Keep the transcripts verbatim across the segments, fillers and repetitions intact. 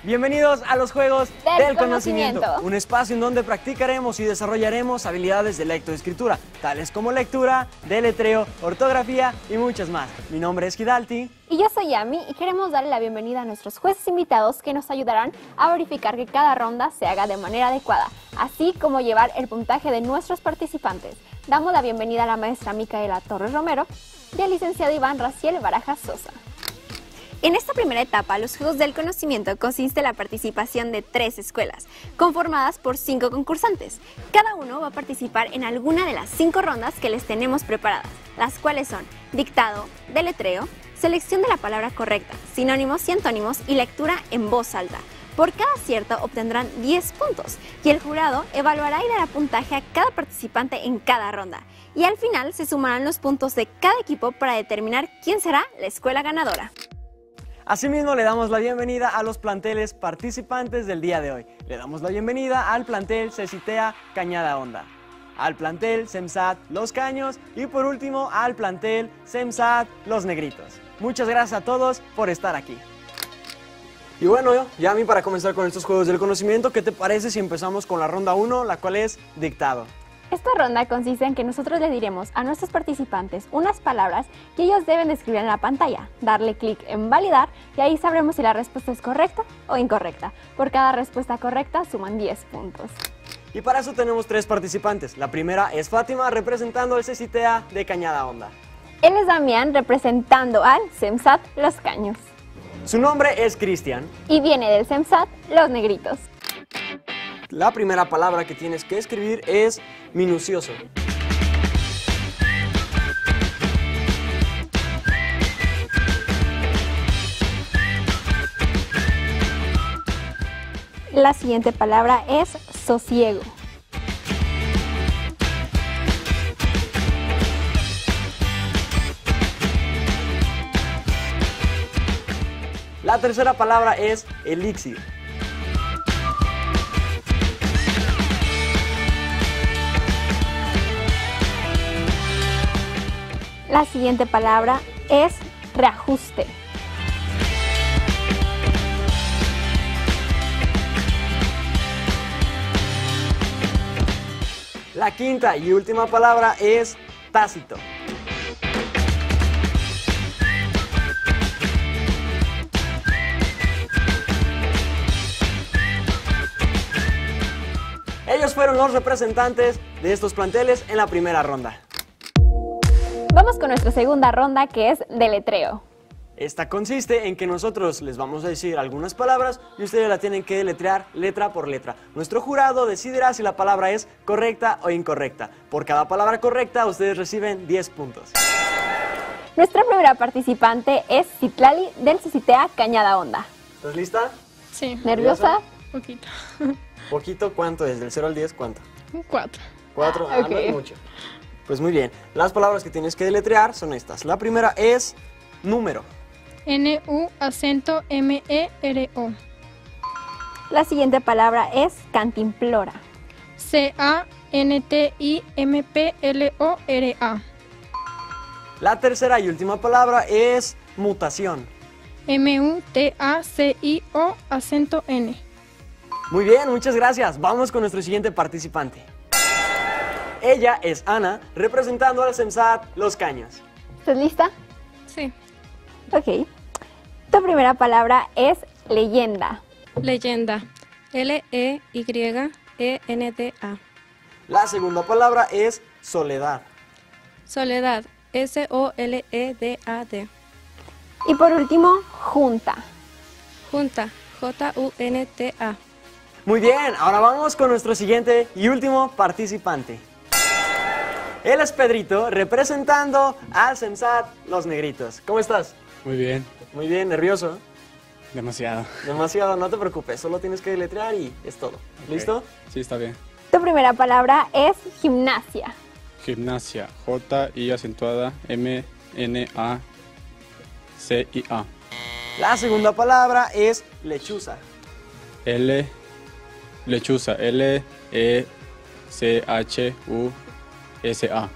Bienvenidos a los Juegos del, del conocimiento. conocimiento, un espacio en donde practicaremos y desarrollaremos habilidades de lectoescritura, tales como lectura, deletreo, ortografía y muchas más. Mi nombre es Hidalti. Y yo soy Yami y queremos darle la bienvenida a nuestros jueces invitados que nos ayudarán a verificar que cada ronda se haga de manera adecuada, así como llevar el puntaje de nuestros participantes. Damos la bienvenida a la maestra Micaela Torres Romero y al licenciado Iván Raciel Barajas Sosa. En esta primera etapa, los Juegos del Conocimiento consiste en la participación de tres escuelas, conformadas por cinco concursantes. Cada uno va a participar en alguna de las cinco rondas que les tenemos preparadas, las cuales son dictado, deletreo, selección de la palabra correcta, sinónimos y antónimos y lectura en voz alta. Por cada acierto obtendrán diez puntos y el jurado evaluará y dará puntaje a cada participante en cada ronda. Y al final se sumarán los puntos de cada equipo para determinar quién será la escuela ganadora. Asimismo, le damos la bienvenida a los planteles participantes del día de hoy. Le damos la bienvenida al plantel CECITEA Cañada Honda, al plantel CEMSAT Los Caños y por último al plantel CEMSAT Los Negritos. Muchas gracias a todos por estar aquí. Y bueno, Yami, para comenzar con estos Juegos del Conocimiento, ¿qué te parece si empezamos con la ronda uno, la cual es dictado? Esta ronda consiste en que nosotros les diremos a nuestros participantes unas palabras que ellos deben escribir en la pantalla, darle clic en validar y ahí sabremos si la respuesta es correcta o incorrecta. Por cada respuesta correcta suman diez puntos. Y para eso tenemos tres participantes. La primera es Fátima, representando al CECITEA de Cañada Honda. Él es Damián, representando al CEMSAT Los Caños. Su nombre es Cristian. Y viene del CEMSAT Los Negritos. La primera palabra que tienes que escribir es minucioso. La siguiente palabra es sosiego. La tercera palabra es elixir. La siguiente palabra es reajuste. La quinta y última palabra es tácito. Ellos fueron los representantes de estos planteles en la primera ronda. Vamos con nuestra segunda ronda, que es deletreo. Esta consiste en que nosotros les vamos a decir algunas palabras y ustedes la tienen que deletrear letra por letra. Nuestro jurado decidirá si la palabra es correcta o incorrecta. Por cada palabra correcta, ustedes reciben diez puntos. Nuestra primera participante es Citlali del CECITEA Cañada Honda. ¿Estás lista? Sí. ¿Nerviosa? Poquito. ¿Poquito? ¿Cuánto es? Del cero al diez, ¿cuánto? Un cuatro. ¿cuatro? Ah, Ok. no es mucho. Pues muy bien. Las palabras que tienes que deletrear son estas. La primera es número. N U acento M E R O. La siguiente palabra es cantimplora. C A N T I M P L O R A. La tercera y última palabra es mutación. M U T A C I O acento N. Muy bien, muchas gracias. Vamos con nuestro siguiente participante. Ella es Ana, representando al CEMSAT Los Caños. ¿Estás lista? Sí. Ok. Tu primera palabra es leyenda. Leyenda. L E Y E N D A. La segunda palabra es soledad. Soledad. S O L E D A D. Y por último, junta. Junta. J U N T A. Muy bien, ahora vamos con nuestro siguiente y último participante. Él es Pedrito, representando al CEMSAT Los Negritos. ¿Cómo estás? Muy bien, Muy bien, nervioso. demasiado. Demasiado, no te preocupes, solo tienes que deletrear y es todo. ¿Listo? Ok, sí, está bien. Tu primera palabra es gimnasia. Gimnasia. J I acentuada M N A C I A. La segunda palabra es lechuza. L. Lechuza. L E C H U S A.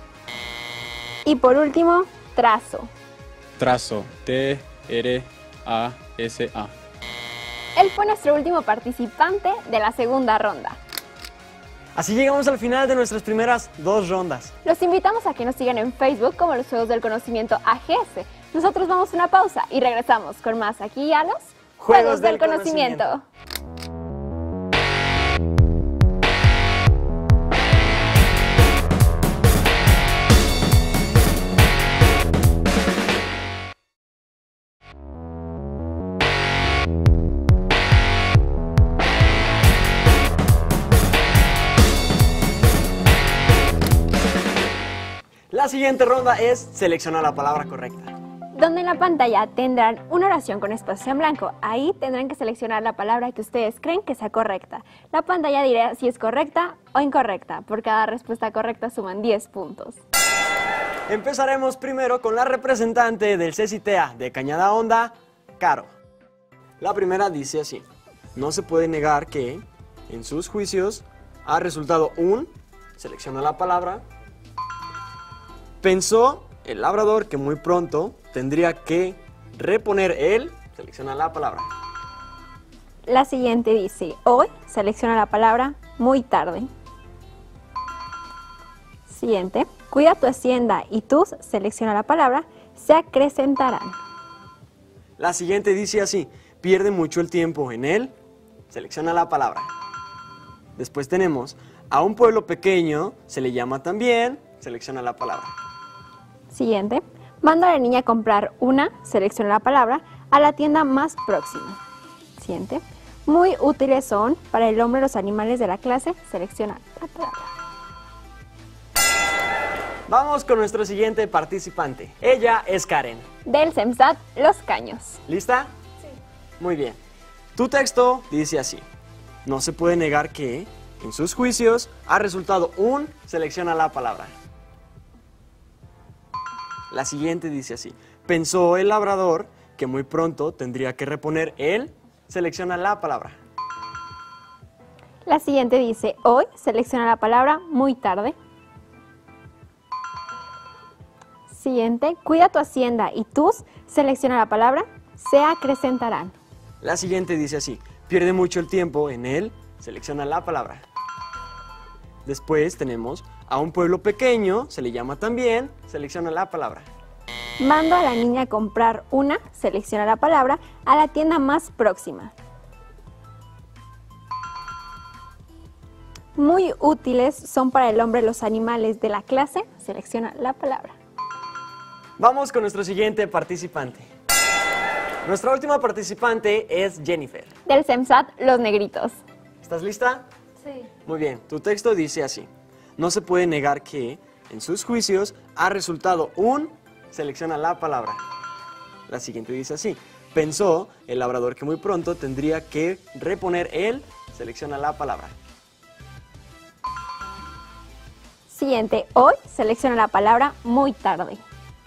Y por último, trazo. Trazo. T R A S A. Él fue nuestro último participante de la segunda ronda. Así llegamos al final de nuestras primeras dos rondas. Los invitamos a que nos sigan en Facebook como los Juegos del Conocimiento A G S. Nosotros vamos a una pausa y regresamos con más aquí a los Juegos del Conocimiento. La siguiente ronda es seleccionar la palabra correcta. Donde en la pantalla tendrán una oración con espacio en blanco. Ahí tendrán que seleccionar la palabra que ustedes creen que sea correcta. La pantalla dirá si es correcta o incorrecta. Por cada respuesta correcta suman diez puntos. Empezaremos primero con la representante del C C T A de Cañada Honda, Caro. La primera dice así: no se puede negar que, en sus juicios, ha resultado un, selecciona la palabra, pensó el labrador que muy pronto tendría que reponer el, selecciona la palabra. La siguiente dice, hoy, selecciona la palabra, muy tarde. Siguiente, cuida tu hacienda y tus, selecciona la palabra, se acrecentarán. La siguiente dice así, pierde mucho el tiempo en él, selecciona la palabra. Después tenemos, a un pueblo pequeño se le llama también, selecciona la palabra. Siguiente, manda a la niña a comprar una, selecciona la palabra, a la tienda más próxima. Siguiente, muy útiles son para el hombre los animales de la clase, selecciona la palabra. Vamos con nuestro siguiente participante. Ella es Karen. Del CEMSAT Los Caños. ¿Lista? Sí. Muy bien. Tu texto dice así, no se puede negar que, en sus juicios, ha resultado un, selecciona la palabra. La siguiente dice así, pensó el labrador que muy pronto tendría que reponer el, selecciona la palabra. La siguiente dice, hoy, selecciona la palabra, muy tarde. Siguiente, cuida tu hacienda y tus, selecciona la palabra, se acrecentarán. La siguiente dice así, pierde mucho el tiempo en él, selecciona la palabra. Después tenemos, a un pueblo pequeño se le llama también, selecciona la palabra. Mando a la niña a comprar una, selecciona la palabra, a la tienda más próxima. Muy útiles son para el hombre los animales de la clase, selecciona la palabra. Vamos con nuestro siguiente participante. Nuestra última participante es Jennifer. Del CEMSAT Los Negritos. ¿Estás lista? Sí. Muy bien, tu texto dice así. No se puede negar que, en sus juicios, ha resultado un, selecciona la palabra. La siguiente dice así. Pensó el labrador que muy pronto tendría que reponer el, selecciona la palabra. Siguiente, hoy, selecciona la palabra, muy tarde.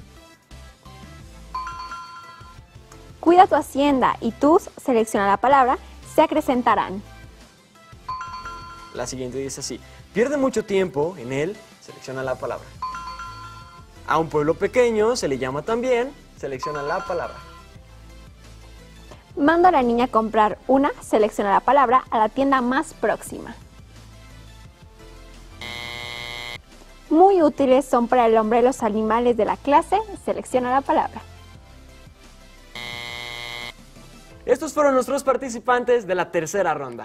Cuida tu hacienda y tus, selecciona la palabra, se acrecentarán. La siguiente dice así. Pierde mucho tiempo en él, selecciona la palabra. A un pueblo pequeño se le llama también, selecciona la palabra. Manda a la niña a comprar una, selecciona la palabra, a la tienda más próxima. Muy útiles son para el hombre los animales de la clase, selecciona la palabra. Estos fueron nuestros participantes de la tercera ronda.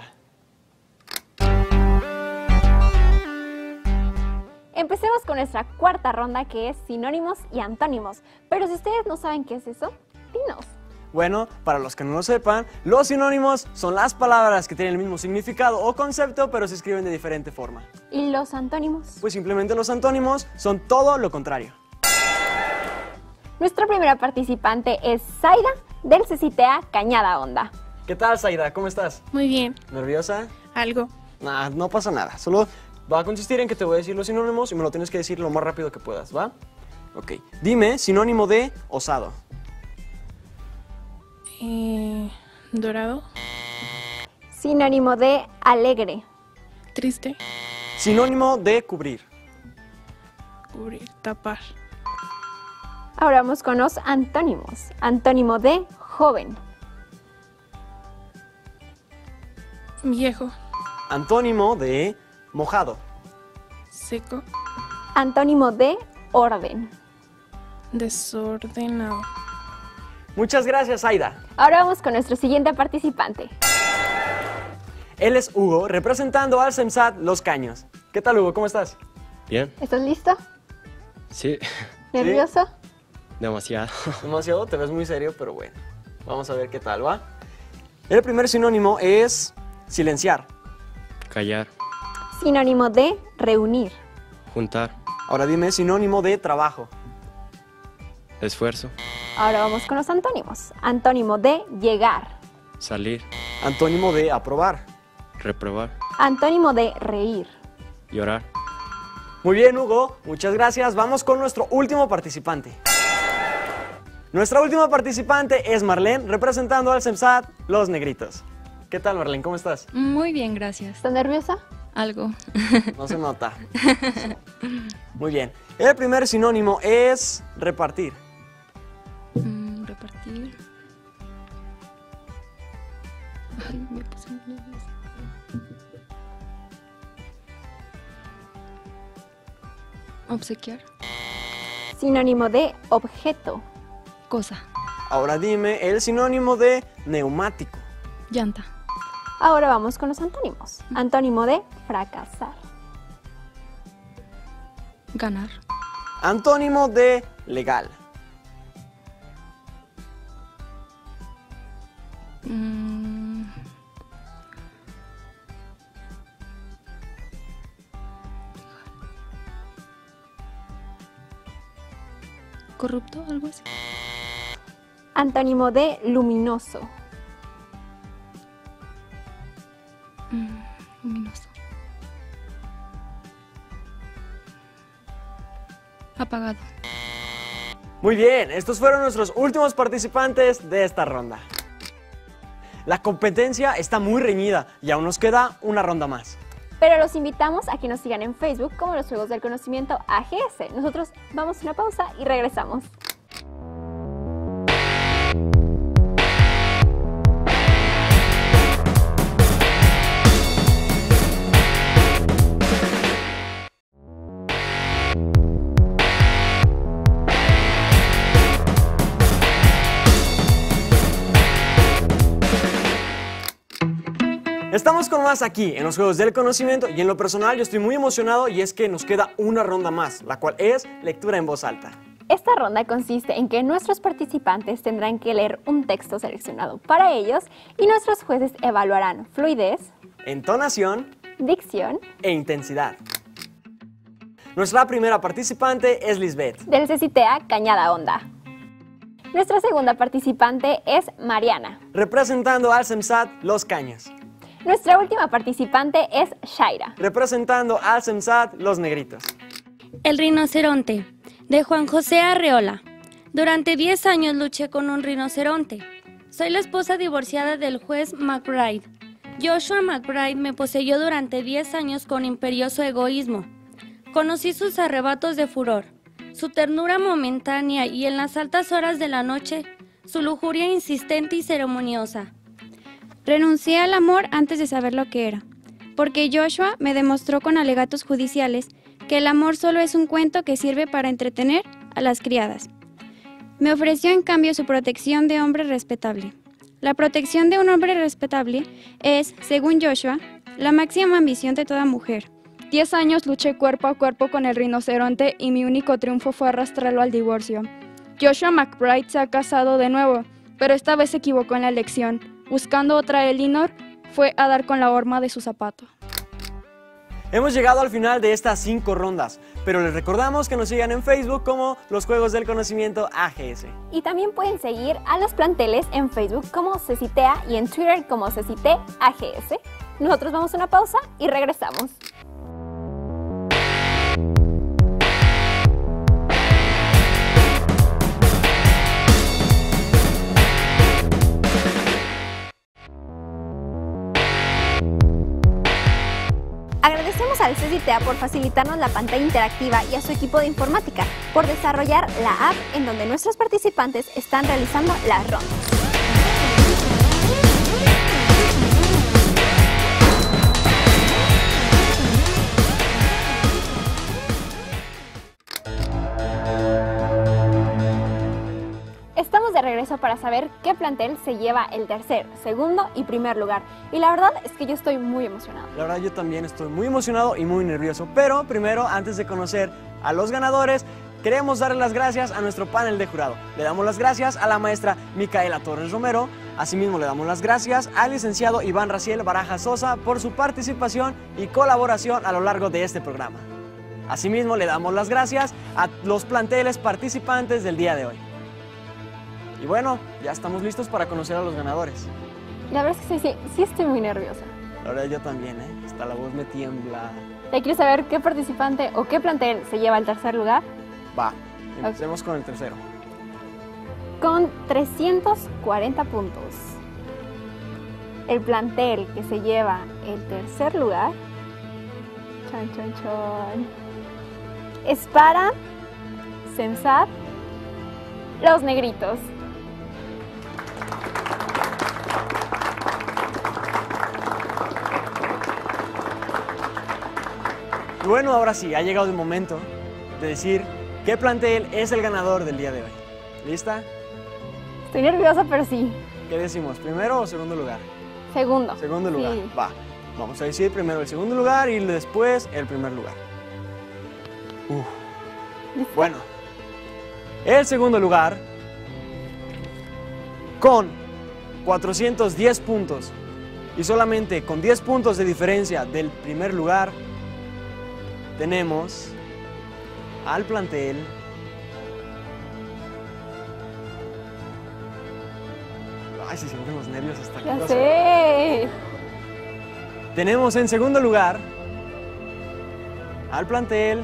Empecemos con nuestra cuarta ronda, que es sinónimos y antónimos. Pero si ustedes no saben qué es eso, dinos. Bueno, para los que no lo sepan, los sinónimos son las palabras que tienen el mismo significado o concepto, pero se escriben de diferente forma. ¿Y los antónimos? Pues simplemente los antónimos son todo lo contrario. Nuestra primera participante es Zaida, del C C T A Cañada Honda. ¿Qué tal, Zaida? ¿Cómo estás? Muy bien. ¿Nerviosa? Algo. Nah, no pasa nada. Solo va a consistir en que te voy a decir los sinónimos y me lo tienes que decir lo más rápido que puedas, ¿va? Ok. Dime sinónimo de osado. Eh, dorado. Sinónimo de alegre. Triste. Sinónimo de cubrir. Cubrir. Tapar. Ahora vamos con los antónimos. Antónimo de joven. Viejo. Antónimo de mojado. Seco. Antónimo de orden. Desordenado. Muchas gracias, Aida. Ahora vamos con nuestro siguiente participante. Él es Hugo, representando al CEMSAT Los Caños. ¿Qué tal, Hugo? ¿Cómo estás? Bien, ¿Estás listo? sí, ¿Nervioso? demasiado. Demasiado, te ves muy serio, pero bueno. Vamos a ver qué tal, ¿va? El primer sinónimo es silenciar. Callar, Sinónimo de reunir. juntar, Ahora dime sinónimo de trabajo. esfuerzo, Ahora vamos con los antónimos. Antónimo de llegar. salir, Antónimo de aprobar. reprobar, Antónimo de reír. llorar. Muy bien, Hugo. Muchas gracias. Vamos con nuestro último participante. Nuestra última participante es Marlene, representando al CEMSAT Los Negritos. ¿Qué tal, Marlene? ¿Cómo estás? Muy bien, gracias. ¿Estás nerviosa? Algo. No se nota. Muy bien. El primer sinónimo es repartir. Mm, repartir. Ay, me puse muy nerviosa. Obsequiar. Sinónimo de objeto. Cosa. Ahora dime el sinónimo de neumático. Llanta. Ahora vamos con los antónimos. Antónimo de fracasar. Ganar. Antónimo de legal. Mm. Corrupto, algo así. Antónimo de luminoso. Mm, luminoso. Apagado. Muy bien, estos fueron nuestros últimos participantes de esta ronda. La competencia está muy reñida y aún nos queda una ronda más. Pero los invitamos a que nos sigan en Facebook como los Juegos del Conocimiento A G S. Nosotros vamos a una pausa y regresamos. Estamos con más aquí en los Juegos del Conocimiento y en lo personal yo estoy muy emocionado y es que nos queda una ronda más, la cual es lectura en voz alta. Esta ronda consiste en que nuestros participantes tendrán que leer un texto seleccionado para ellos y nuestros jueces evaluarán fluidez, Entonación dicción, e intensidad. Nuestra primera participante es Lisbeth. del CECITEA Cañada Honda. Nuestra segunda participante es Mariana. Representando al CEMSAT Los Caños. Nuestra última participante es Shaira. Representando al CEMSAT Los Negritos. El rinoceronte, de Juan José Arreola. Durante diez años luché con un rinoceronte. Soy la esposa divorciada del juez McBride. Joshua McBride me poseyó durante diez años con imperioso egoísmo. Conocí sus arrebatos de furor, su ternura momentánea y en las altas horas de la noche, su lujuria insistente y ceremoniosa. Renuncié al amor antes de saber lo que era, porque Joshua me demostró con alegatos judiciales que el amor solo es un cuento que sirve para entretener a las criadas. Me ofreció en cambio su protección de hombre respetable. La protección de un hombre respetable es, según Joshua, la máxima ambición de toda mujer. Diez años luché cuerpo a cuerpo con el rinoceronte y mi único triunfo fue arrastrarlo al divorcio. Joshua McBride se ha casado de nuevo, pero esta vez se equivocó en la elección. Buscando otra Elinor, fue a dar con la horma de su zapato. Hemos llegado al final de estas cinco rondas, pero les recordamos que nos sigan en Facebook como los Juegos del Conocimiento A G S. Y también pueden seguir a los planteles en Facebook como CECITEA y en Twitter como CECITE A G S. Nosotros vamos a una pausa y regresamos. Agradecemos al CECITEA por facilitarnos la pantalla interactiva y a su equipo de informática por desarrollar la app en donde nuestros participantes están realizando las rondas. de regreso para saber qué plantel se lleva el tercer, segundo y primer lugar. Y la verdad es que yo estoy muy emocionado. La verdad yo también estoy muy emocionado y muy nervioso, pero primero, antes de conocer a los ganadores, queremos darle las gracias a nuestro panel de jurado. Le damos las gracias a la maestra Micaela Torres Romero, asimismo le damos las gracias al licenciado Iván Raciel Baraja Sosa por su participación y colaboración a lo largo de este programa. Asimismo le damos las gracias a los planteles participantes del día de hoy. Y bueno, ya estamos listos para conocer a los ganadores. La verdad es que sí, sí, sí estoy muy nerviosa. La verdad yo también, ¿eh? Hasta la voz me tiembla. ¿Ya quieres saber qué participante o qué plantel se lleva el tercer lugar? Va, empecemos con el tercero. Con trescientos cuarenta puntos. El plantel que se lleva el tercer lugar chan, chan, chan, es para CEMSAT Los Negritos. Y bueno, ahora sí, ha llegado el momento de decir qué plantel es el ganador del día de hoy. ¿Lista? Estoy nerviosa, pero sí. ¿Qué decimos? ¿Primero o segundo lugar? Segundo. Segundo lugar, Sí. va. Vamos a decir primero el segundo lugar y después el primer lugar. Uf. Bueno, el segundo lugar, con cuatrocientos diez puntos y solamente con diez puntos de diferencia del primer lugar, tenemos al plantel Ay, se sienten los nervios hasta Ya aquí. sé. Tenemos en segundo lugar al plantel.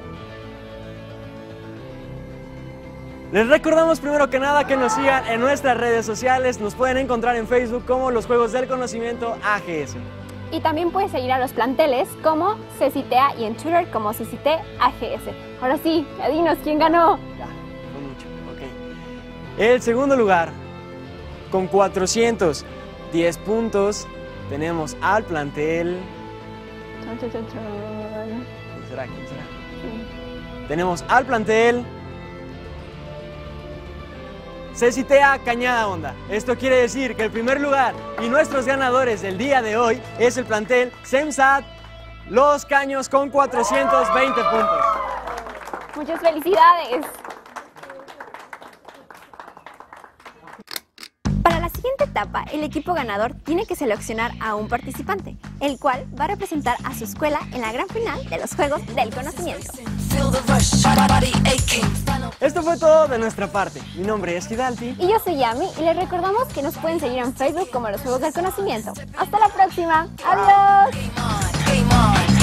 Les recordamos primero que nada que nos sigan en nuestras redes sociales. Nos pueden encontrar en Facebook como Los Juegos del Conocimiento A G S. Y también puedes seguir a los planteles como CECITEA y en Twitter como CECITE A G S. Ahora sí, ya dinos quién ganó. Ya, fue mucho, ok. El segundo lugar, con cuatrocientos diez puntos, tenemos al plantel. Chon, chon, chon, chon. ¿Quién será? ¿Quién será? Sí. Tenemos al plantel CECITEA Cañada Honda. Esto quiere decir que el primer lugar y nuestros ganadores del día de hoy es el plantel CEMSAT Los Caños con cuatrocientos veinte puntos. Muchas felicidades. Para la siguiente etapa, el equipo ganador tiene que seleccionar a un participante, el cual va a representar a su escuela en la gran final de los Juegos del Conocimiento. Esto fue todo de nuestra parte. Mi nombre es Hidalti. Y yo soy Yami y les recordamos que nos pueden seguir en Facebook como Los Juegos del Conocimiento. ¡Hasta la próxima! ¡Adiós!